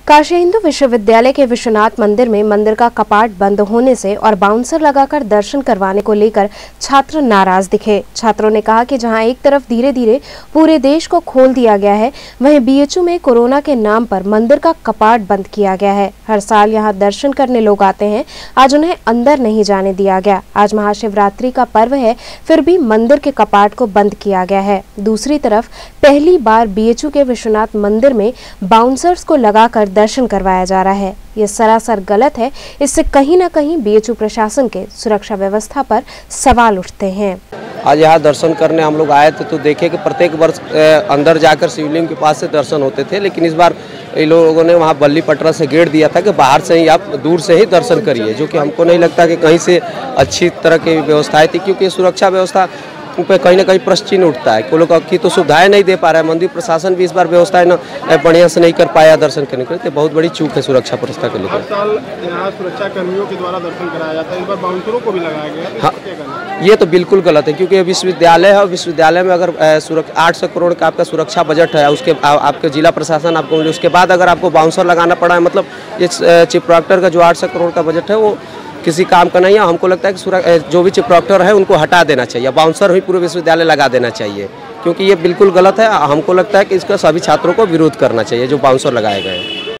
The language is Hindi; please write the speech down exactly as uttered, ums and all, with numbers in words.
काशी हिंदू विश्वविद्यालय के विश्वनाथ मंदिर में मंदिर का कपाट बंद होने से और बाउंसर लगाकर दर्शन करवाने को लेकर छात्र नाराज दिखे। छात्रों ने कहा कि जहां एक तरफ धीरे धीरे पूरे देश को खोल दिया गया है, वहीं बीएचयू में कोरोना के नाम पर मंदिर का कपाट बंद किया गया है। हर साल यहां दर्शन करने लोग आते हैं, आज उन्हें अंदर नहीं जाने दिया गया। आज महाशिवरात्रि का पर्व है, फिर भी मंदिर के कपाट को बंद किया गया है। दूसरी तरफ पहली बार बीएचयू के विश्वनाथ मंदिर में बाउंसर्स को लगाकर दर्शन करवाया जा रहा है। ये सरासर गलत है। इससे कहीं ना कहीं बीएचयू प्रशासन के सुरक्षा व्यवस्था पर सवाल उठते हैं। आज यहाँ दर्शन करने हम लोग आए थे तो देखे कि प्रत्येक वर्ष अंदर जाकर शिवलिंग के पास से दर्शन होते थे, लेकिन इस बार इन लोगों ने वहाँ बल्ली पटरा से गेट दिया था कि बाहर से ही आप दूर से ही दर्शन करिए, जो कि हमको नहीं लगता कि कहीं से अच्छी तरह की व्यवस्थाएं थी, क्योंकि सुरक्षा व्यवस्था पे कहीं ना कहीं प्रश्न चिन्ह उठता है। कोई लोग की तो सुविधाएं नहीं दे पा रहा है। मंदिर प्रशासन भी इस बार व्यवस्थाएं न बढ़िया से नहीं कर पाया दर्शन करने के लिए, तो बहुत बड़ी चूक है सुरक्षा व्यवस्था के लिए। हर साल यहाँ सुरक्षा कर्मियों के द्वारा दर्शन कराया जाता है, इस बार बाउंसरों को भी लगाया गया है। हाँ, ये तो बिल्कुल गलत है, क्योंकि विश्वविद्यालय है। विश्वविद्यालय में अगर आठ सौ करोड़ का आपका सुरक्षा बजट है, उसके आपके जिला प्रशासन आपको, उसके बाद अगर आपको बाउंसर लगाना पड़ा है, मतलब ये चीफ प्रोक्टर का जो आठ सौ करोड़ का बजट है वो किसी काम का नहीं है। हमको लगता है कि जो भी चीफ प्रोक्टर है उनको हटा देना चाहिए, बाउंसर ही पूरे विश्वविद्यालय लगा देना चाहिए, क्योंकि ये बिल्कुल गलत है। हमको लगता है कि इसका सभी छात्रों को विरोध करना चाहिए जो बाउंसर लगाए गए हैं।